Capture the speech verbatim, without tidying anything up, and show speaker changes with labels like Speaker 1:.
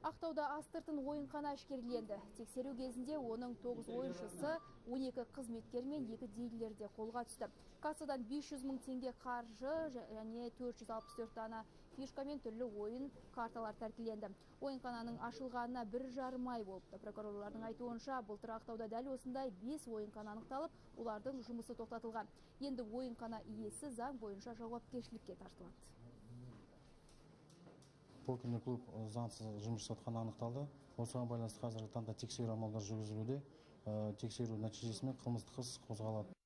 Speaker 1: Ақтауда астыртын ойынхана әшкереленді. Тексеру кезінде оның тоғыз ойыншысы, он екі қызметкер мен екі дейлілер де қолға түсті. Кассадан бес жүз мың теңге қаржы және төрт жүз алпыс төрт дана фишка мен түрлі ойын карталар тәркіленді. Ойынхананың ашылғанына бір жарым ай болыпты. Прокурорлардың айтуынша, былтыр Ақтауда дәл осындай бес ойынхана анықталып, олардың жұмысы тоқтатылған. Енді ойынхана иесі заң бойынша жауапкершілікке тартылады.
Speaker 2: Покерный клуб заңсыз жұмыс жасатқаны анықталды. Осыған байланысты қазіргі таңда тексеру амалдары жүргізілуде. Тексеру нәтижесімен қылмыстық іс қозғалады.